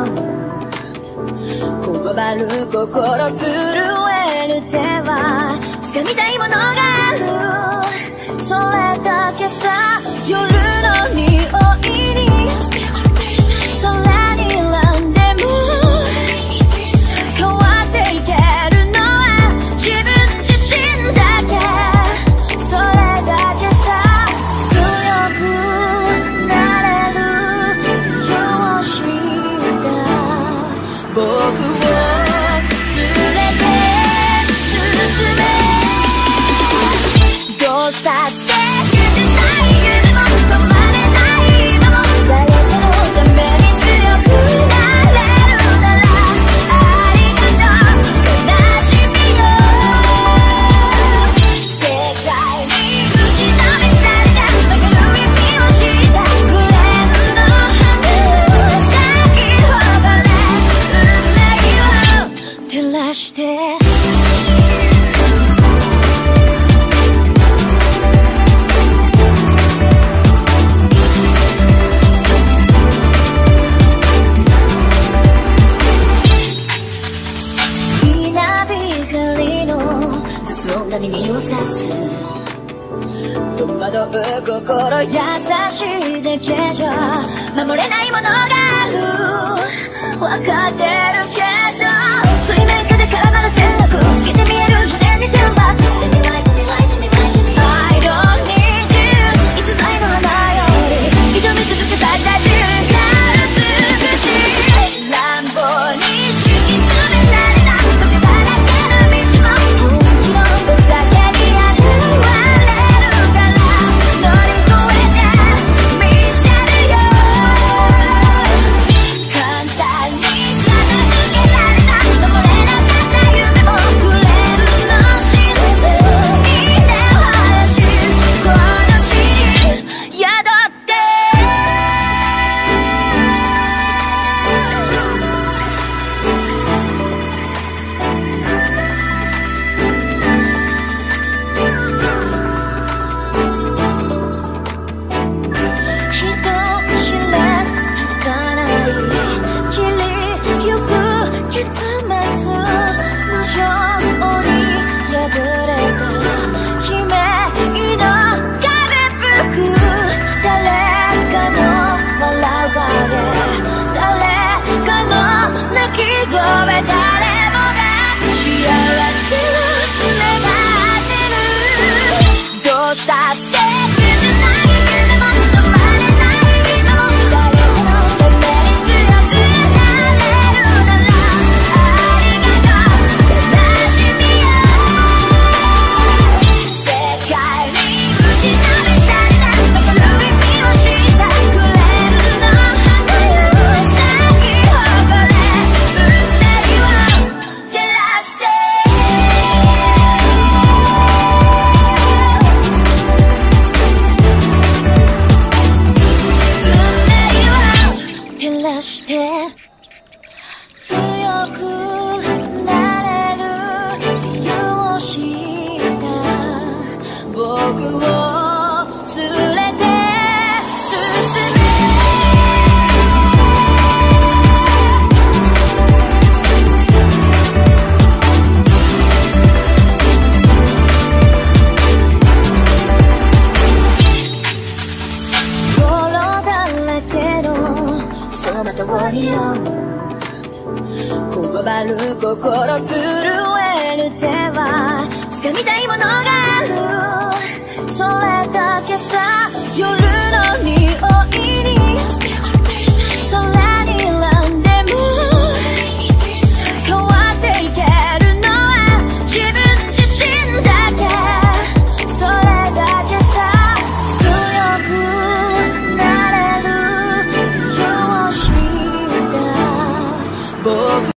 こわばる心震える手は掴みたいものがある、それだけさ。夜の匂いに空にらんでも変わっていけるのは自分自身だけ、それだけさ。強くなれる理由を知った僕を連れて進め、どうしたって耳をさす戸惑う心優しいだけじゃ守れないものがある、分かってるけど水面下で絡まる線路透けて見える偽善に天罰 I don't need you いつだいの花より挑み続け咲いた瞬間美しい乱暴に敷き詰められた時だらけの道も本気の僕だけに現れるから乗り越えてみせるよ、簡単に片付けられた守れなかった夢もフレンドの真実に根を張らしこの地に宿って人知れず儚い散りゆく結末、無情に破れた悲鳴の風吹く誰かの笑う影、誰かの泣き声、誰もが幸せを願ってる、どうしたって切ない夢も止まれない今も誰かのために強くなれるならありがとう悲しみよ、世界に打ちのめされた明るい身をしたフレンドの花よ咲き誇れ運命を照らして照らして強くなれる理由を知った僕を連れて進め、泥だらけの走馬灯に酔うこわばる心震える手は掴みたいものがある、それだけさ。夜の匂いに空にらんでも変わっていけるのは自分自身だけ、それだけさ。強くなれる理由を知った僕を